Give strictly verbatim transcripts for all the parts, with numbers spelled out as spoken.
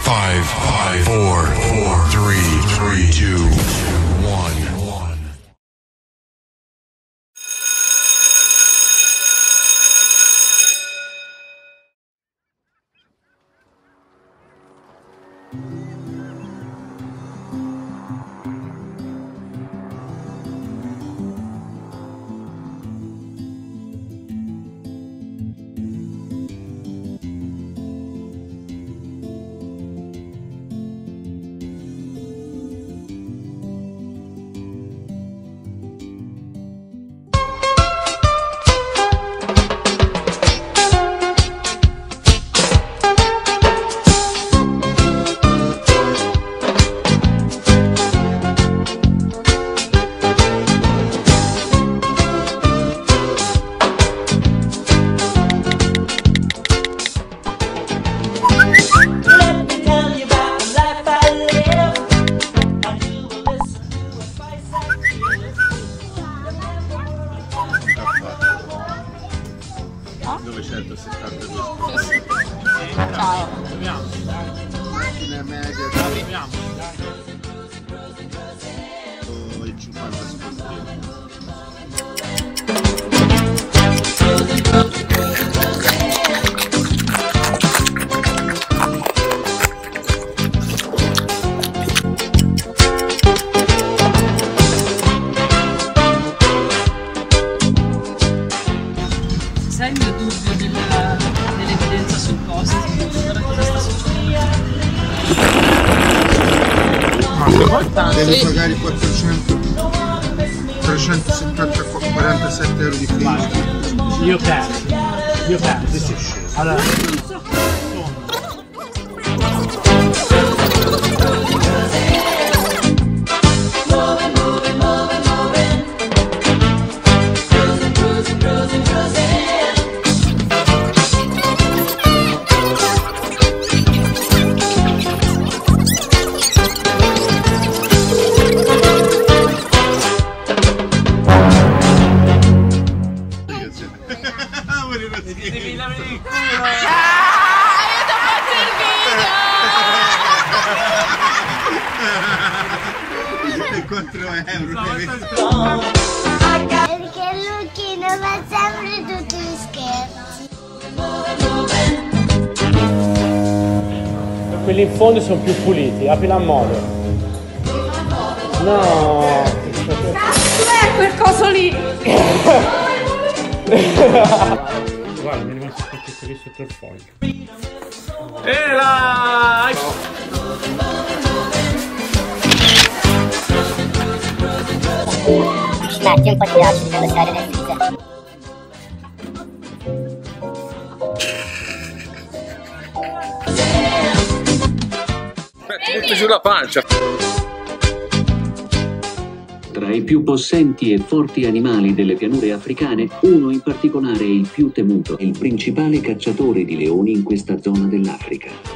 five, five, four, four, three, three, two, one. novecentosettantadue scorsi. Ciao. Proviamo. Macchina media. Arriviamo. Il cinquanta sportivo. Sai il mio dubbio della, dell'evidenza sul positive? Guarda cosa sta succedendo. Ma devi pagare quattrocento trecentosettanta quarantasette euro di fee. Io perdo, io perdo, sì. Allora. Devi lavare il culo! Ah, io ti ho fatto il video! E quattro euro perché Lucchino fa sempre tutti gli scherzi. Quelli in fondo sono più puliti, aprila a modo. No! Cos'è quel coso lì? Guarda, mi è rimasto questo qui sotto il foglio. E là! Metti un po' di acido per lasciare nel freezer. Ti metto giù la pancia. Tra i più possenti e forti animali delle pianure africane, uno in particolare è il più temuto, il principale cacciatore di leoni in questa zona dell'Africa.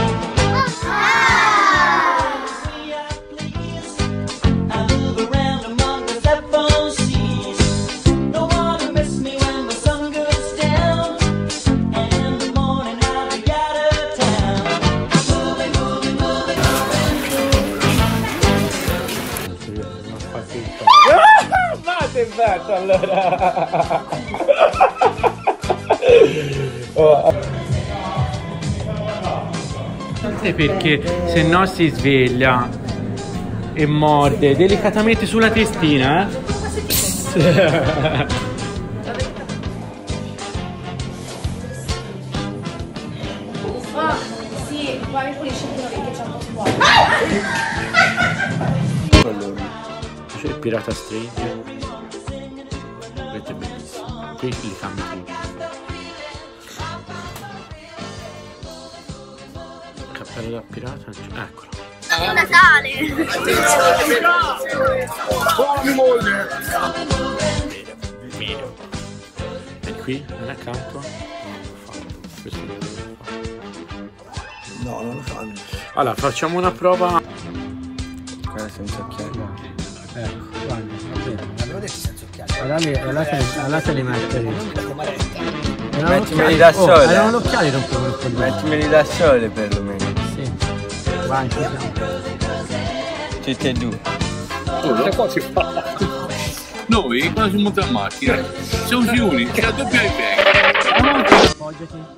Fate bello allora! Oh. Perché se no si sveglia e morde delicatamente sulla testina, eh? Ah, sì, poi mi pulisce il che c'è un po' scuola. C'è il pirata Strange. Questo è bellissimo. Qui li cambi tutti. Cappello da pirata. Eccolo. È Natale! Buona mia moglie! Video. E qui, non è accanto? Non lo fa. Questo non lo fa. No, non lo fanno. Allora, facciamo una prova. Eh, senza occhiali. Ecco, guarda, va bene. L'avevo detto senza occhiali. Allora te li metti lì. Mettimeli da sole. Erano gli occhiali rompevano il pollice. Mettimeli da sole perlomeno. Sì. Vai, ci siamo. Tutti e due. Oh, qua si fa. Noi quando si monta in macchina siamo gli unici che raddoppiano i piedi. Appoggiati.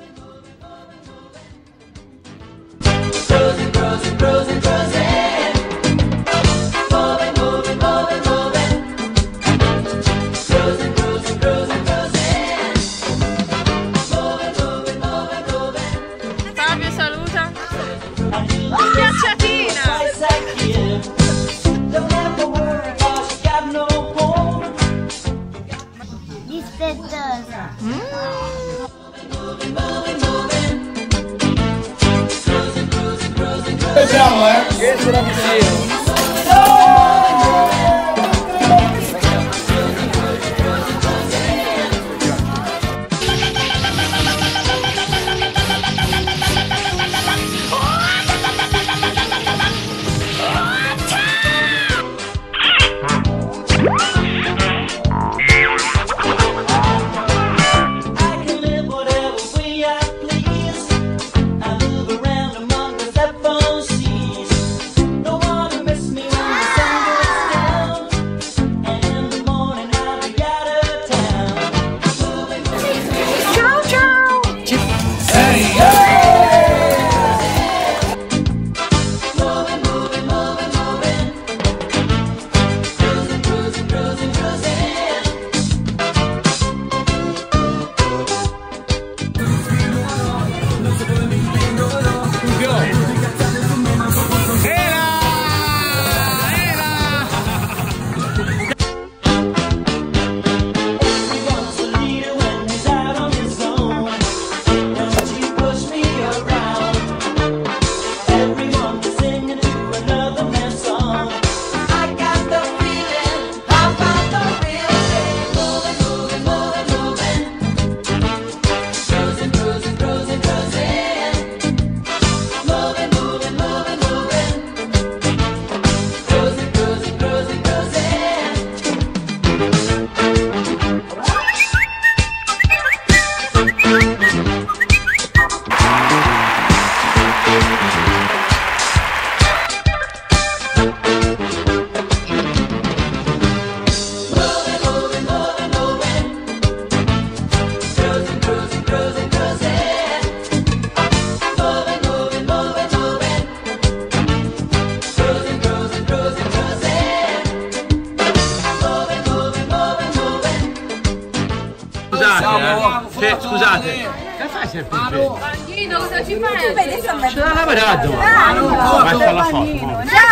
Fabio saluta. Schiacciatina. Dispettosa. Ciao, eh! Che sarà vicino! Scusate, scusate. Che fai sempre in piedi? Bandino, cosa ci fai? Ce l'ha lavorato. Vai, fa la foto.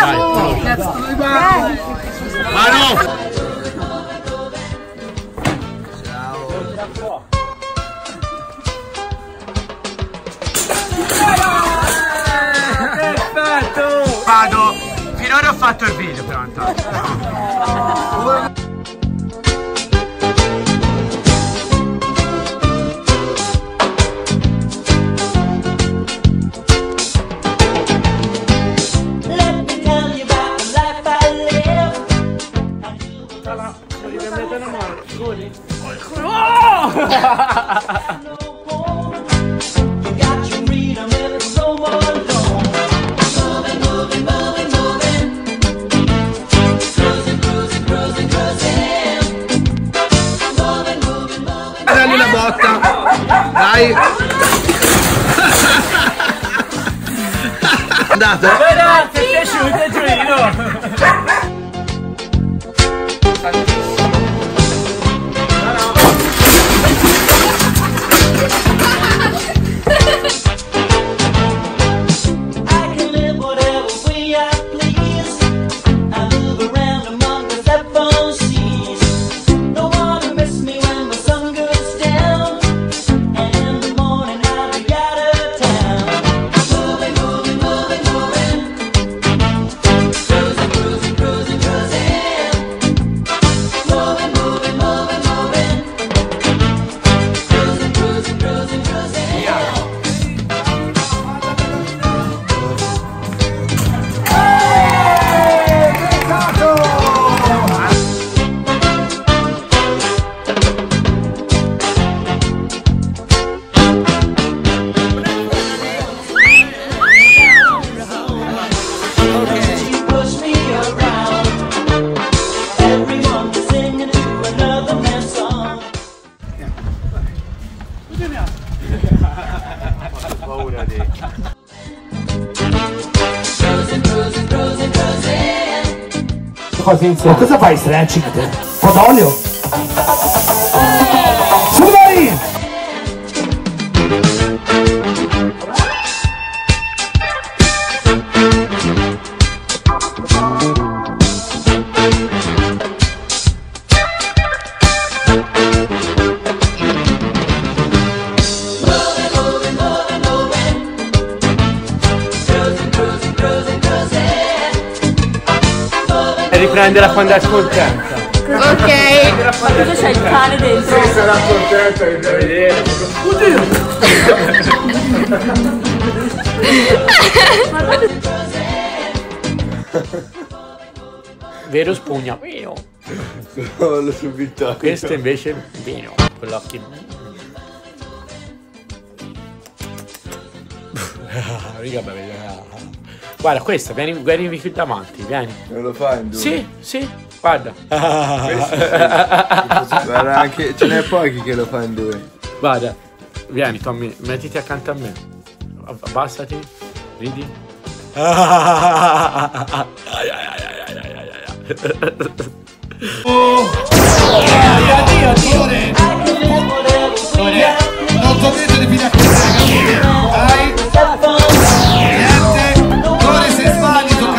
Vai, Mano! Perfetto! Vado. Finora ho fatto il video però intanto. Dagli la botta, dai. Andato? Ragazzi, è piaciuto il gioino. cose insieme. Ma cosa fai stretching te? Un po' d'olio? Su dai! E riprenderla quando è contenta. Ok. Cosa c'è il cane dentro? Sì, sarà contenta di vedere. Vero spugna, vino. L'ho subito. Questo invece vino. Con l'occhio. Mica beve. Guarda questa, vieni, vieni qui davanti, vieni. Non lo fai in due? Sì, sì, guarda. Guarda, anche ce n'è pochi che lo fanno in due. Guarda, vieni Tommy, mettiti accanto a me. Abbassati, ridi. Oh! Addio, Tore! Tore! Non dovete definire queste ragazzine! Dai! Niente! Tore, se sbagli tocca...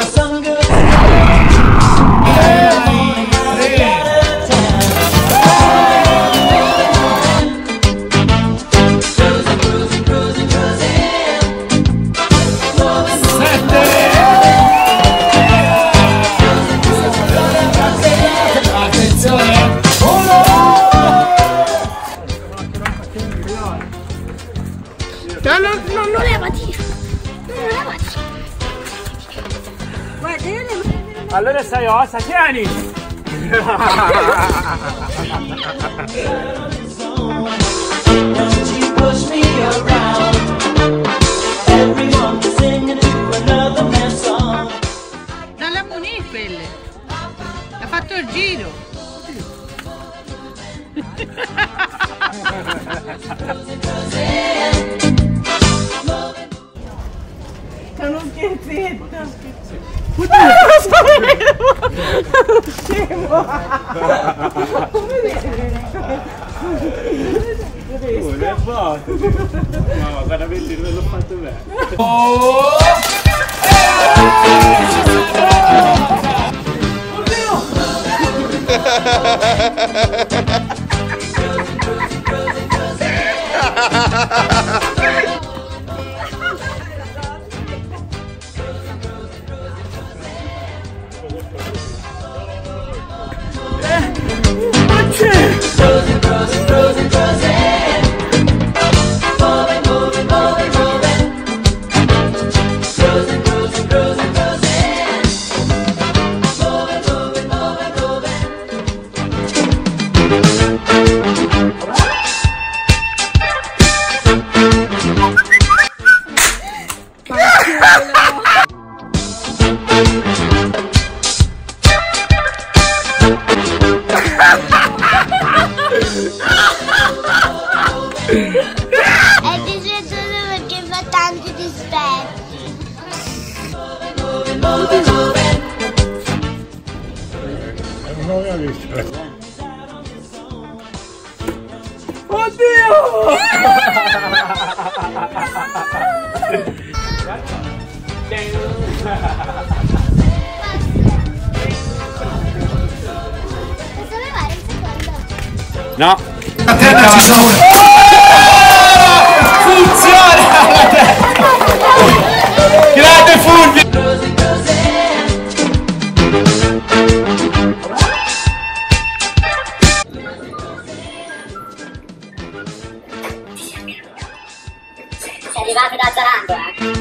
No, no, no, non levati! Non levati! Guarda, io ne... Allora sei ossa, tieni! Dalla Munì quelle. Ha fatto il giro. È uno scherzetto. No, veramente non l'ho fatto bene. È dispiaciuto perché fa tanti dispetti. Non mi ha visto. Posso levare un secondo? No. A terra ci sono! Funziona! Grande Fulvio! Arrivate da Zalando, eh?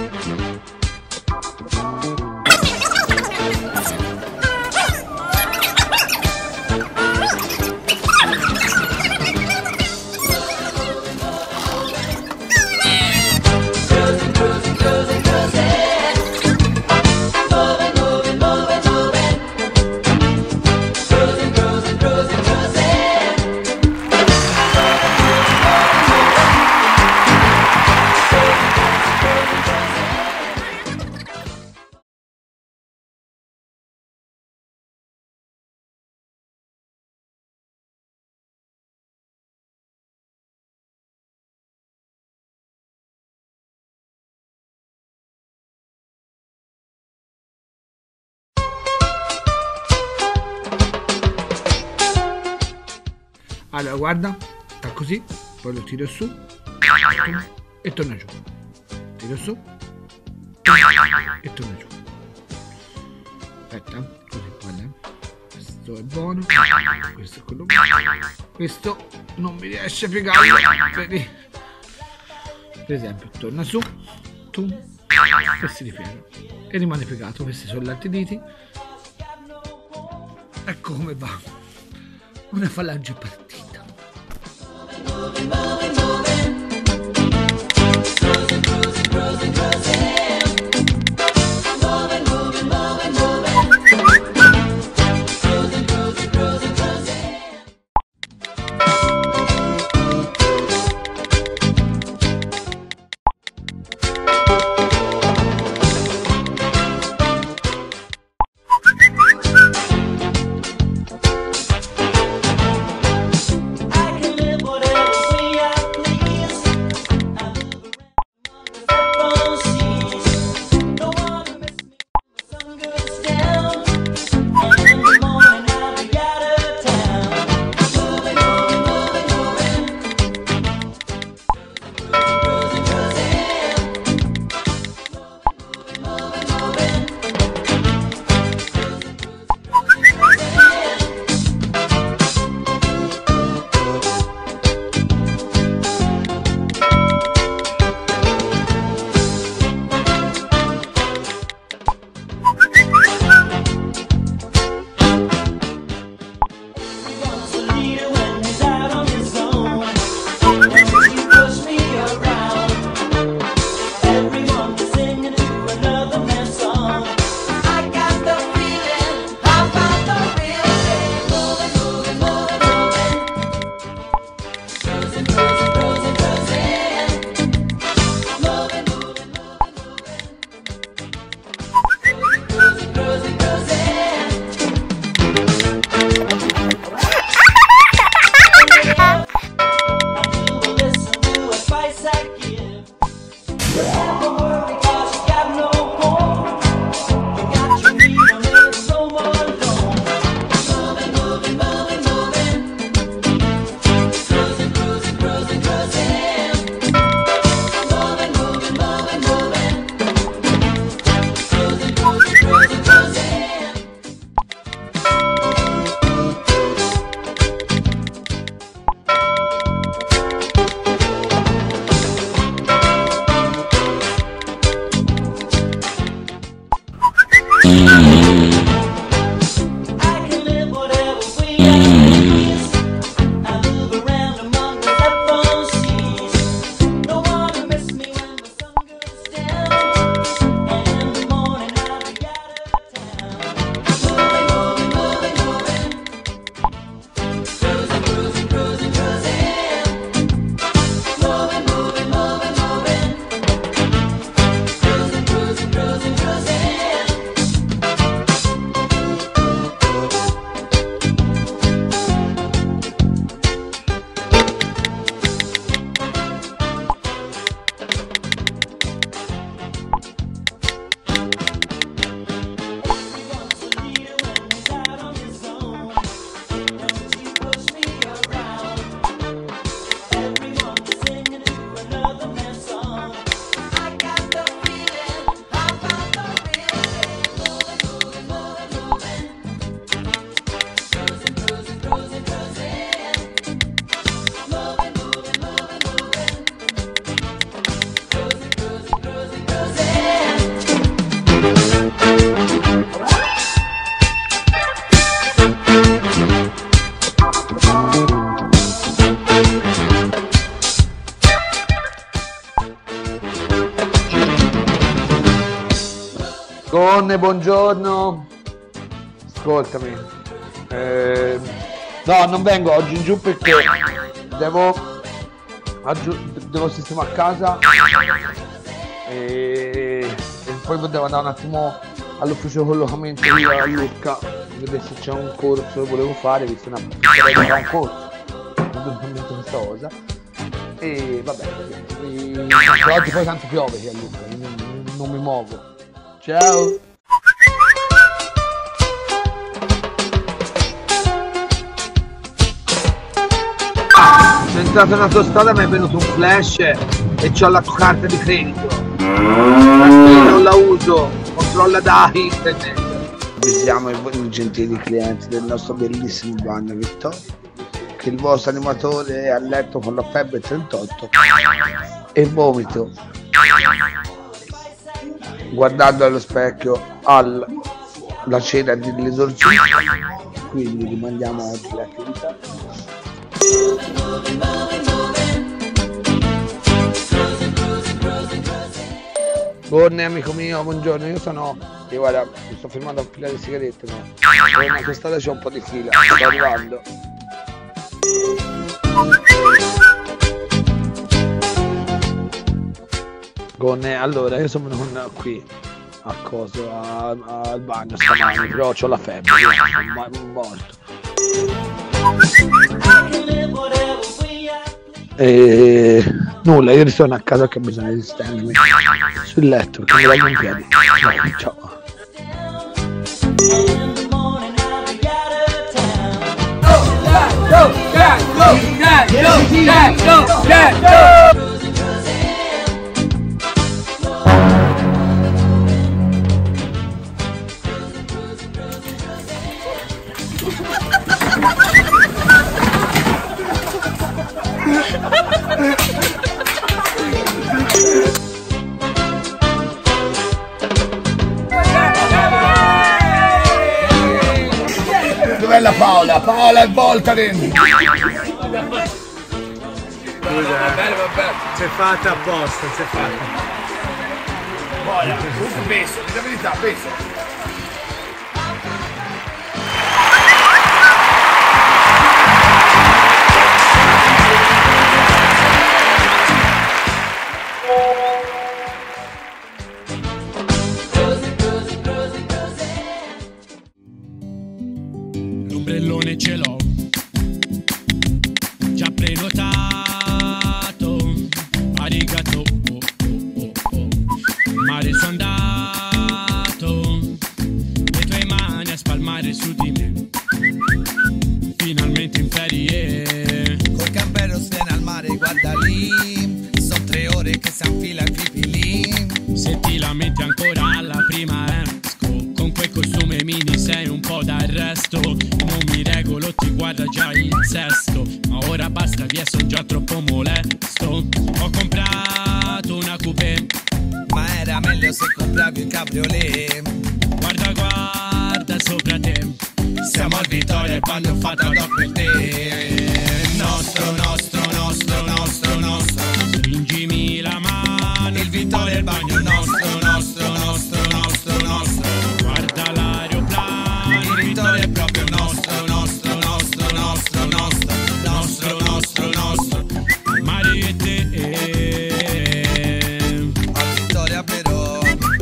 Allora guarda, sta così, poi lo tiro su e torna giù. Tiro su e torna giù. Aspetta, così, guarda. Questo è buono, questo è quello buono. Questo non mi riesce a piegarlo, vedi? Per esempio, torna su, tu, e si ripiega. E rimane piegato, questi sono gli altri diti. Ecco come va. Una falange partita. Conne, buongiorno. Ascoltami. Eh, no, non vengo oggi in giù perché devo, devo sistemare a casa e, e poi devo andare un attimo all'ufficio collocamento io a Lucca, vedere se c'è un corso che volevo fare, visto una vorrei fare un corso, non ho detto questa cosa. E vabbè, e, oggi poi tanto piove qui a Lucca, non, non mi muovo. Ciao! entrato in autostrada mi è venuto un flash e c'ho la carta di credito. Non la uso, controlla da internet. Avvisiamo i gentili clienti del nostro bellissimo bagno Vittorio che il vostro animatore è a letto con la febbre trentotto e vomito. Guardando allo specchio alla cena dell'esorcista, quindi rimandiamo oggi l'attività. Buongiorno amico mio, buongiorno, io sono, io guarda, mi sto fermando a fila di sigarette, ma in quest'ora c'è un po' di fila, sto arrivando. Con, allora, io sono venuto qui a coso, a, a, al bagno stamani, però ho la febbre, io sono morto. E nulla, io ritorno a casa che ho bisogno di stendermi sul letto perché mi vengo in piedi. Ciao. Dov'è la Paola? Paola è volta dentro! Scusa, vabbè, vabbè, c'è fatta apposta, c'è fatta. Voglia, comunque peso, di la verità, peso. L'ombrellone ce l'ho già prenotato, arigato, oh, oh, oh, oh. Mare sono andato, le tue mani a spalmare su di me, finalmente in ferie. Col campero sviene al mare, guarda lì, sono tre ore che si infila il pipì. Se ti lamenti ancora alla prima esco, con quel costume mini sei un po' d'arresto. Non mi regolo, ti guarda già il sesto, ma ora basta via, son già troppo molesto. Ho comprato una coupé, ma era meglio se compravi un cabriolet. Guarda, guarda sopra te, siamo al Vittoria, il bagno fatto ad hoc per te. Nostro, nostro, nostro, nostro, nostro. Stringimi la mano, il Vittoria, il bagno nostro, nostro, nostro, nostro, nostro. Guarda l'aeroplano, il Vittoria è proprio nostro, nostro, nostro, nostro, nostro, nostro, nostro, nostro. Mare e te, al Vittoria però.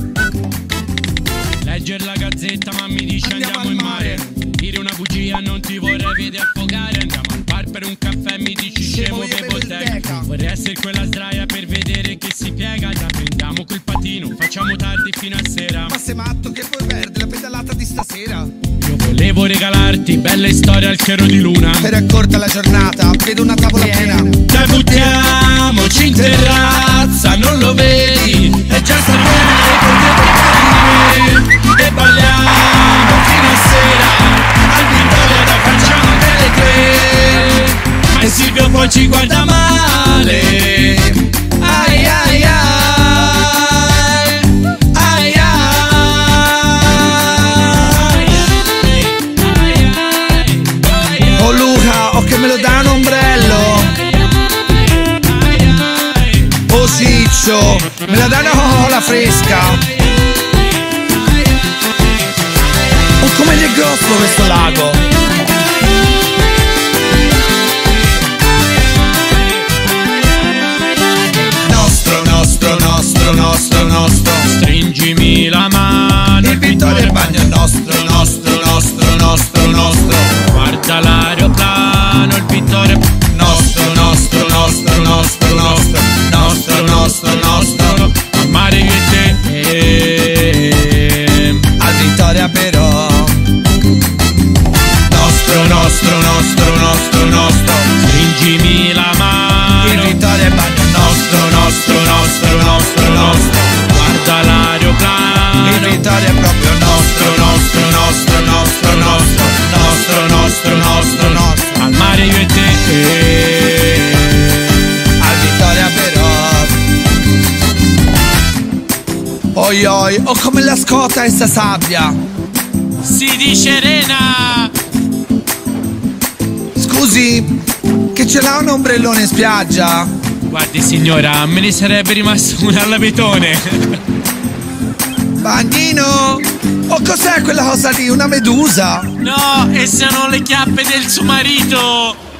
Leggere la gazzetta ma mi dice andiamo, andiamo in mare. Dire una bugia non ti vorrei vedere affogare. Andiamo al bar per un caffè, mi dici scemo bevo il teca. Vorrei essere quella sdraia per vedere che si piega. Già prendiamo col patino, facciamo tardi fino a sera. Ma sei matto che puoi perdere la pedalata di stasera? Io volevo regalarti belle storie al chiaro di luna. Per è corta la giornata, vedo una tavola piena. Dai buttiamoci in terrazza, non lo vedi? È già sapere con te e balliamo fino a sera. Al Vittoria da facciamo delle tre. Ma il Silvio poi ci guarda male. Ai ai ai, ai ai. Oh Luca, oh che me lo dà un ombrello. Oh Ciccio, me la danno la fresca. Oh come è grosso questo lago. Nostro, nostro, nostro, nostro, nostro. Stringimi la mano, il Vittoria il bagno è nostro, nostro, nostro, nostro, nostro. Guarda l'aeroplano, il Vittoria nostro, nostro, nostro, nostro, nostro, nostro, nostro, nostro. Al mare io e te, al Vittoria però. Vittoria è proprio nostro, nostro, nostro, nostro, nostro, nostro, nostro, nostro, nostro. Al mare io e te, al Vittoria però. Oi oi, oh come la scotta e sta sabbia. si dice rena. Scusi, che ce l'ha un ombrellone in spiaggia? Guardi signora, me ne sarebbe rimasto uno all'abetone. Bagnino, oh cos'è quella cosa lì? Una medusa? No, e sono le chiappe del suo marito.